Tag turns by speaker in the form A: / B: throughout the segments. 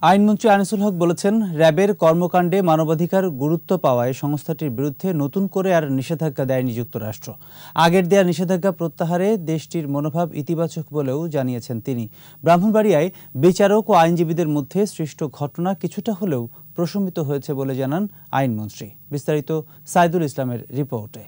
A: আইনমন্ত্রী আনিসুল হক বলেছেন, র্যাবের কর্মকাণ্ডে মানবাধিকার গুরুত্ব পাওয়ায় সংস্থাটির বিরুদ্ধে নতুন করে আর নিষেধাজ্ঞা দেয়নি যুক্তরাষ্ট্র। আগের দেয়া নিষেধাজ্ঞা প্রত্যাহারে দেশটির মনোভাব ইতিবাচক বলেও জানিয়েছেন তিনি। ব্রাহ্মণবাড়িয়ায় বিচারক ও আইনজীবীদের মধ্যে সৃষ্ট ঘটনা কিছুটা হলেও প্রশমিত হয়েছে বলে জানান আইনমন্ত্রী। বিস্তারিত সাইদুল ইসলামের রিপোর্টে।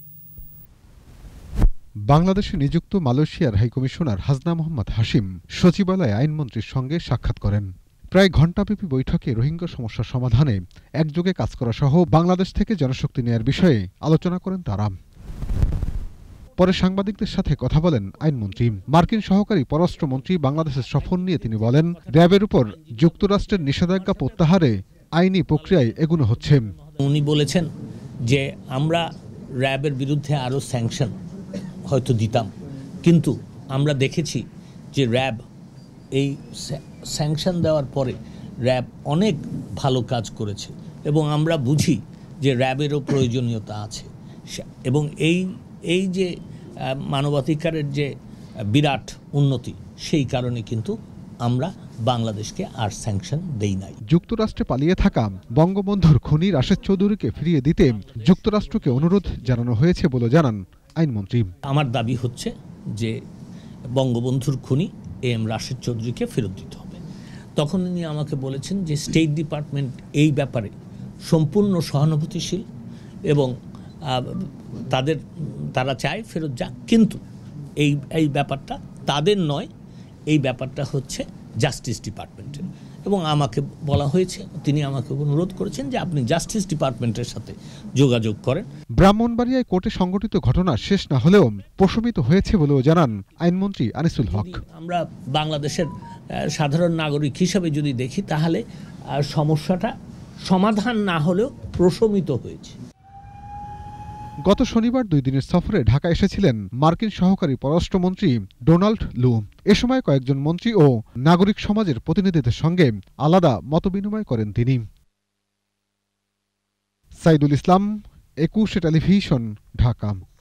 B: বাংলাদেশে নিযুক্ত মালয়েশিয়ার হাইকমিশনার হাসনা মোহাম্মদ হাশিম সচিবালয়ে আইনমন্ত্রীর সঙ্গে সাক্ষাৎ করেন। প্রায় ঘণ্টাব্যাপী বৈঠকে রোহিঙ্গা সমস্যা সমাধানে একযোগে কাজ করা সহ বাংলাদেশ থেকে জনশক্তি নেয়ার বিষয়ে আলোচনা করেন তারা। পরে সাংবাদিকদের সাথে কথা বলেন আইনমন্ত্রী। মার্কিন সহকারী পররাষ্ট্রমন্ত্রী বাংলাদেশের সফর নিয়ে তিনি বলেন, র্যাবের উপর যুক্তরাষ্ট্রের নিষেধাজ্ঞা প্রত্যাহারে আইনি প্রক্রিয়ায় এগোনো হচ্ছে।
C: উনি বলেছেন যে আমরা র্যাবের বিরুদ্ধে আরও স্যাংশন হয়তো দিতাম, কিন্তু আমরা দেখেছি যে র্যাব এই স্যাংশন দেওয়ার পরে র্যাব অনেক ভালো কাজ করেছে এবং আমরা বুঝি যে র্যাবেরও প্রয়োজনীয়তা আছে এবং এই যে মানবাধিকারের যে বিরাট উন্নতি, সেই কারণে কিন্তু আমরা বাংলাদেশকে আর স্যাংশন দেই নাই।
B: যুক্তরাষ্ট্রে পালিয়ে থাকা বঙ্গবন্ধুর খুনি রাশেদ চৌধুরীকে ফিরিয়ে দিতে যুক্তরাষ্ট্রকে অনুরোধ জানানো হয়েছে বলে জানান আইনমন্ত্রী।
C: আমার দাবি হচ্ছে যে বঙ্গবন্ধুর খুনি এম রাশেদ চৌধুরীকে ফেরত দিতে হবে। তখন উনি আমাকে বলেছেন যে স্টেট ডিপার্টমেন্ট এই ব্যাপারে সম্পূর্ণ সহানুভূতিশীল এবং তারা চায় ফেরত যাক, কিন্তু এই ব্যাপারটা তাদের নয়, এই ব্যাপারটা হচ্ছে জাস্টিস ডিপার্টমেন্টের। এবং আমাকে বলা হয়েছে, তিনি আমাকে অনুরোধ করেছেন যে আপনি জাস্টিস ডিপার্টমেন্টের সাথে যোগাযোগ করেন।
B: ব্রাহ্মণবাড়িয়ায় কোর্টে সংঘটিত ঘটনা শেষ না হলেও প্রশমিত হয়েছে বলেও জানান আইনমন্ত্রী আনিসুল হক।
C: আমরা বাংলাদেশের সাধারণ নাগরিক হিসাবে যদি দেখি, তাহলে সমস্যাটা সমাধান না হলেও প্রশমিত হয়েছে।
B: গত শনিবার 2 দিনের সফরে ঢাকা এসেছিলেন মার্কিন সহকারী পররাষ্ট্রমন্ত্রী ডোনাল্ড লু। এ সময় কয়েকজন মন্ত্রী ও নাগরিক সমাজের প্রতিনিধিদের সঙ্গে আলাদা মতবিনিময় করেন তিনি। সাইদুল ইসলাম, একুশে টেলিভিশন, ঢাকা।